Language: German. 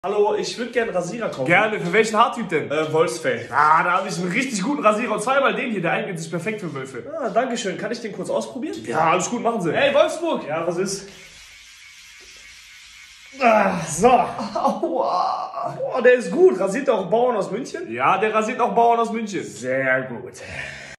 Hallo, ich würde gerne einen Rasierer kaufen. Gerne, für welchen Haartyp denn? Wolfsfell. Ah, da habe ich einen richtig guten Rasierer. Und zweimal den hier, der eignet sich perfekt für Wölfe. Ah, danke schön. Kann ich den kurz ausprobieren? Ja, alles gut, machen Sie. Hey, Wolfsburg! Ja, was ist? So. Aua. Boah, der ist gut. Rasiert auch Bauern aus München? Ja, der rasiert auch Bauern aus München. Sehr gut.